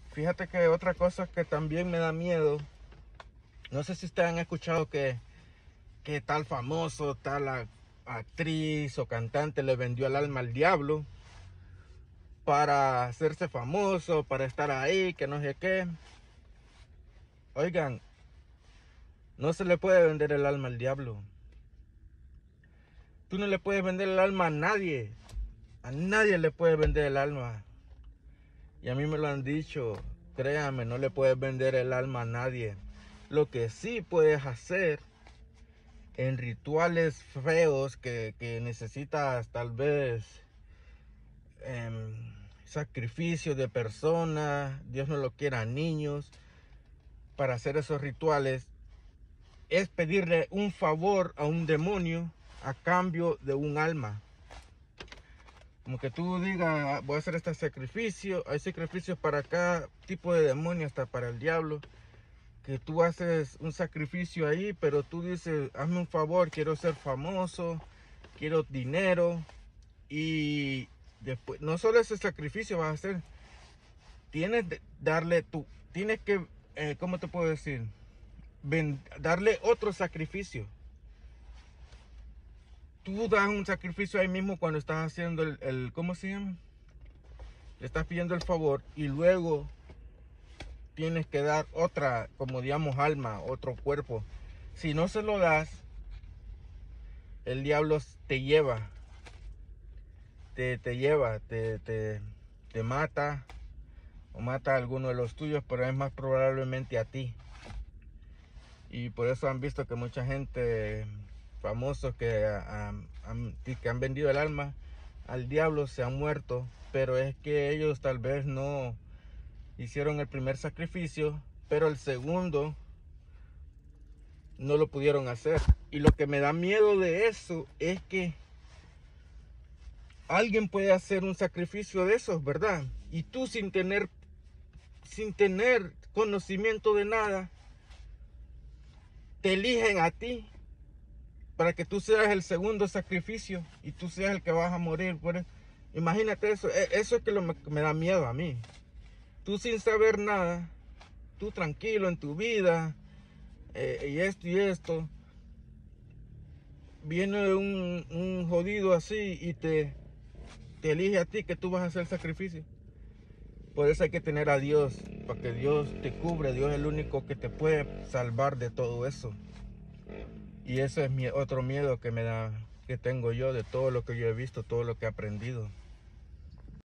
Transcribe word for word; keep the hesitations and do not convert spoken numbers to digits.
Fíjate que otra cosa que también me da miedo, no sé si ustedes han escuchado que, que tal famoso, tal a- actriz o cantante le vendió el alma al diablo para hacerse famoso, para estar ahí, que no sé qué. Oigan, no se le puede vender el alma al diablo. Tú no le puedes vender el alma a nadie. A nadie le puedes vender el alma. Y a mí me lo han dicho, créame, no le puedes vender el alma a nadie. Lo que sí puedes hacer en rituales feos que, que necesitas tal vez eh, sacrificio de personas, Dios no lo quiera, niños, para hacer esos rituales, es pedirle un favor a un demonio a cambio de un alma. Como que tú digas, voy a hacer este sacrificio, hay sacrificios para cada tipo de demonio, hasta para el diablo, que tú haces un sacrificio ahí, pero tú dices, hazme un favor, quiero ser famoso, quiero dinero, y después, no solo ese sacrificio vas a hacer, tienes que darle tu, tienes que, eh, ¿cómo te puedo decir? Ven, darle otro sacrificio. Tú das un sacrificio ahí mismo cuando estás haciendo el, el ¿cómo se llama? Le estás pidiendo el favor y luego tienes que dar otra, como digamos, alma, otro cuerpo. Si no se lo das, el diablo te lleva, te, te lleva, te, te, te mata o mata a alguno de los tuyos, pero es más probablemente a ti. Y por eso han visto que mucha gente, famosos que, um, um, que han vendido el alma al diablo, se han muerto, pero es que ellos tal vez no hicieron el primer sacrificio, pero el segundo no lo pudieron hacer. Y lo que me da miedo de eso es que alguien puede hacer un sacrificio de esos, ¿verdad? Y tú sin tener, sin tener conocimiento de nada, te eligen a ti para que tú seas el segundo sacrificio y tú seas el que vas a morir. Por eso. Imagínate eso, eso es que lo me, me da miedo a mí. Tú sin saber nada, tú tranquilo en tu vida, eh, y esto y esto, viene un, un jodido así y te, te elige a ti que tú vas a hacer sacrificio. Por eso hay que tener a Dios, para que Dios te cubre. Dios es el único que te puede salvar de todo eso. Y ese es mi otro miedo que me da, que tengo yo, de todo lo que yo he visto, todo lo que he aprendido.